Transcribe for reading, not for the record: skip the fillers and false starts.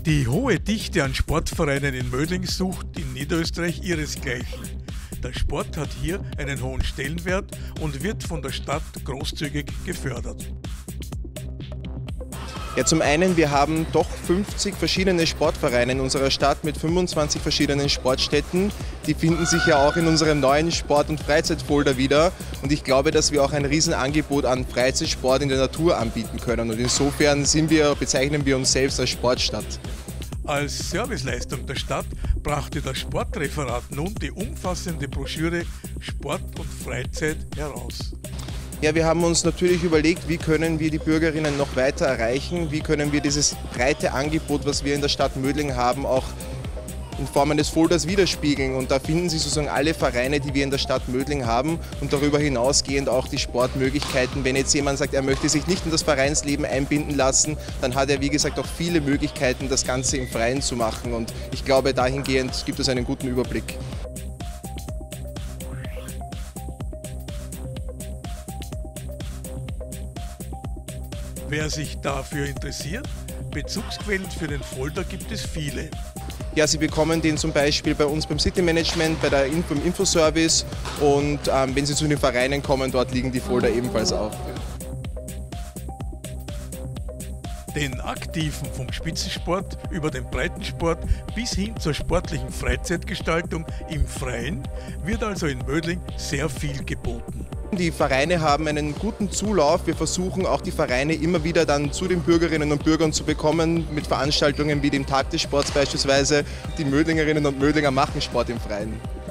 Die hohe Dichte an Sportvereinen in Mödling sucht in Niederösterreich ihresgleichen. Der Sport hat hier einen hohen Stellenwert und wird von der Stadt großzügig gefördert. Ja, zum einen, wir haben doch 50 verschiedene Sportvereine in unserer Stadt mit 25 verschiedenen Sportstätten. Die finden sich ja auch in unserem neuen Sport- und Freizeitfolder wieder. Und ich glaube, dass wir auch ein Riesenangebot an Freizeitsport in der Natur anbieten können. Und insofern bezeichnen wir uns selbst als Sportstadt. Als Serviceleistung der Stadt brachte das Sportreferat nun die umfassende Broschüre Sport und Freizeit heraus. Ja, wir haben uns natürlich überlegt, wie können wir die Bürgerinnen noch weiter erreichen, wie können wir dieses breite Angebot, was wir in der Stadt Mödling haben, auch in Form eines Folders widerspiegeln. Und da finden Sie sozusagen alle Vereine, die wir in der Stadt Mödling haben und darüber hinausgehend auch die Sportmöglichkeiten. Wenn jetzt jemand sagt, er möchte sich nicht in das Vereinsleben einbinden lassen, dann hat er, wie gesagt, auch viele Möglichkeiten, das Ganze im Freien zu machen. Und ich glaube, dahingehend gibt es einen guten Überblick. Wer sich dafür interessiert, Bezugsquellen für den Folder gibt es viele. Ja, Sie bekommen den zum Beispiel bei uns beim City Management, beim Infoservice und wenn Sie zu den Vereinen kommen, dort liegen die Folder ebenfalls auch. Den Aktiven vom Spitzensport über den Breitensport bis hin zur sportlichen Freizeitgestaltung im Freien wird also in Mödling sehr viel geboten. Die Vereine haben einen guten Zulauf. Wir versuchen auch die Vereine immer wieder dann zu den Bürgerinnen und Bürgern zu bekommen mit Veranstaltungen wie dem Tag des Sports beispielsweise. Die Mödlingerinnen und Mödlinger machen Sport im Freien.